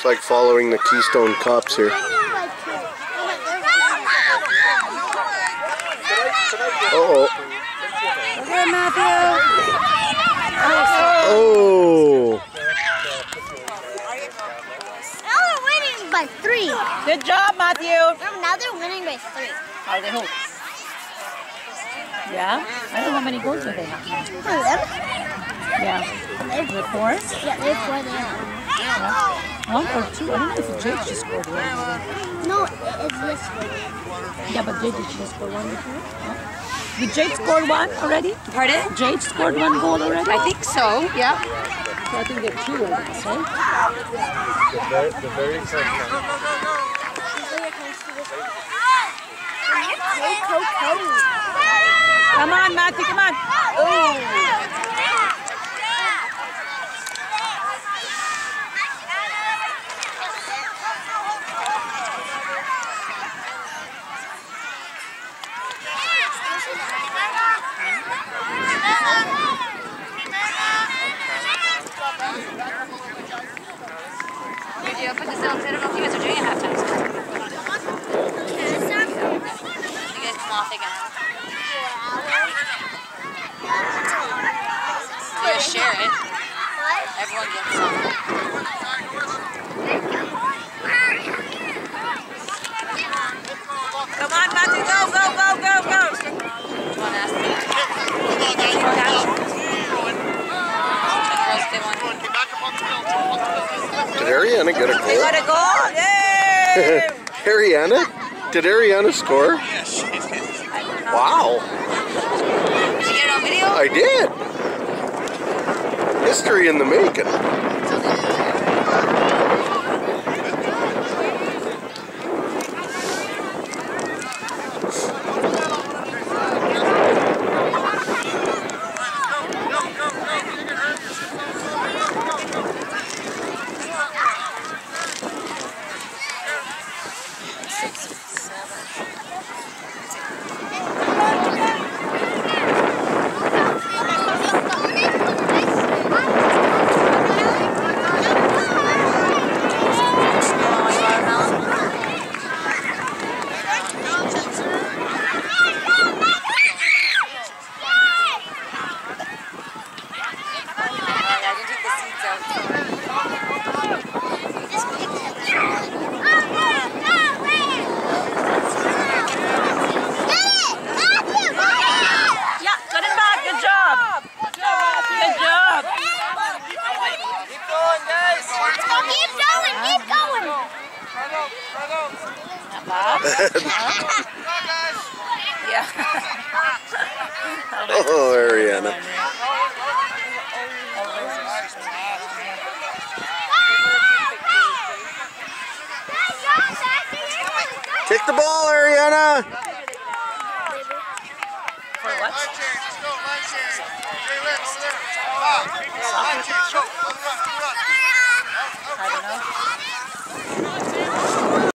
Just like following the Keystone Cops here. Uh-oh. Okay, Matthew. Oh. Now they're winning by 3. Good job, Matthew. Now they're winning by 3. Are they home? Yeah? I don't know how many goals do they have. For them? Yeah. Is it 4? Yeah, they have 4 there. Yeah. 1 or 2? I don't know if Jake just scored 1. No, it's this one. Yeah, but Jake just scored 1 before. Oh. Did Jake score 1 already? Pardon? Jake scored 1 goal already? I think so, yeah. So I think they're 2 already, right? The very first one. Come on, Matthew, come on. Oh. I put this down. I don't know if you guys are doing it halftime. You guys come off again. You guys share it. Everyone gets some. Come on, Matthew, go, go, go, go, go. Come on, ask me. Did Arianna get a They goal? got a goal. Yay! Arianna? Did Arianna score? Wow. Did you get it on video? I did. History in the making. Yeah. Oh, Arianna. Kick the ball, Arianna. For what?